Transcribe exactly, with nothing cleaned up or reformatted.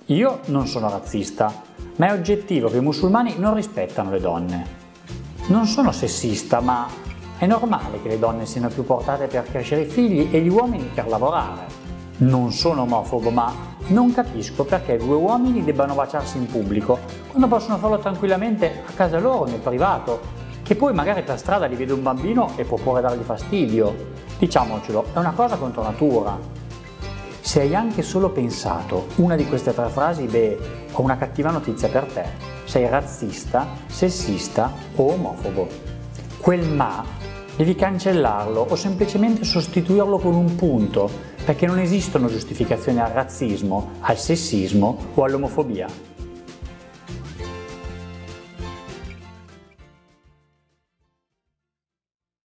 Io non sono razzista, ma è oggettivo che i musulmani non rispettano le donne. Non sono sessista, ma è normale che le donne siano più portate per crescere i figli e gli uomini per lavorare. Non sono omofobo, ma non capisco perché due uomini debbano baciarsi in pubblico quando possono farlo tranquillamente a casa loro, nel privato, che poi magari per strada li vede un bambino e può pure dargli fastidio. Diciamocelo, è una cosa contro natura. Se hai anche solo pensato una di queste tre frasi, beh, ho una cattiva notizia per te. Sei razzista, sessista o omofobo. Quel ma devi cancellarlo o semplicemente sostituirlo con un punto, perché non esistono giustificazioni al razzismo, al sessismo o all'omofobia.